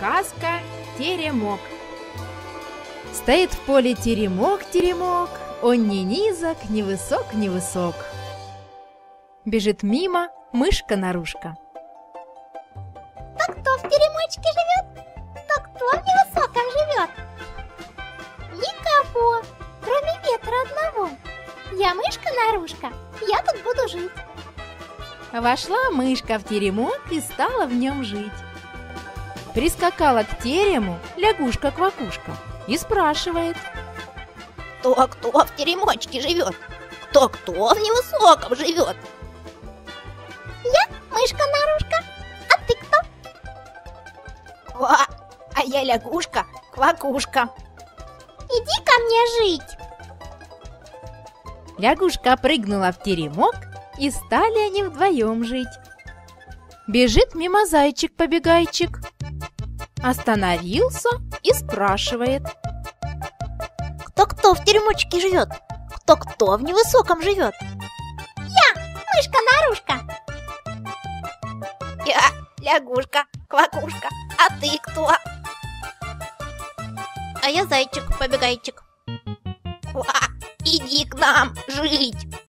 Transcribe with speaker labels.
Speaker 1: Сказка «Теремок». Стоит в поле теремок, теремок, он ни низок, ни высок, ни высок. Бежит мимо мышка-нарушка.
Speaker 2: То кто в теремочке живет? То кто в невысоком живет? Никого, кроме ветра одного. Я мышка-нарушка, я тут буду жить.
Speaker 1: Вошла мышка в теремок и стала в нем жить. Прискакала к терему лягушка-квакушка и спрашивает:
Speaker 2: Кто в теремочке живет? Кто в невысоком живет? Я мышка-нарушка, а ты кто? А я лягушка-квакушка. Иди ко мне жить.
Speaker 1: Лягушка прыгнула в теремок, и стали они вдвоем жить. Бежит мимо зайчик-побегайчик. Остановился и спрашивает:
Speaker 2: Кто в теремочке живет? Кто в невысоком живет? Я мышка-нарушка. Я лягушка-квакушка, а ты кто? А я зайчик-побегайчик. Иди к нам жить.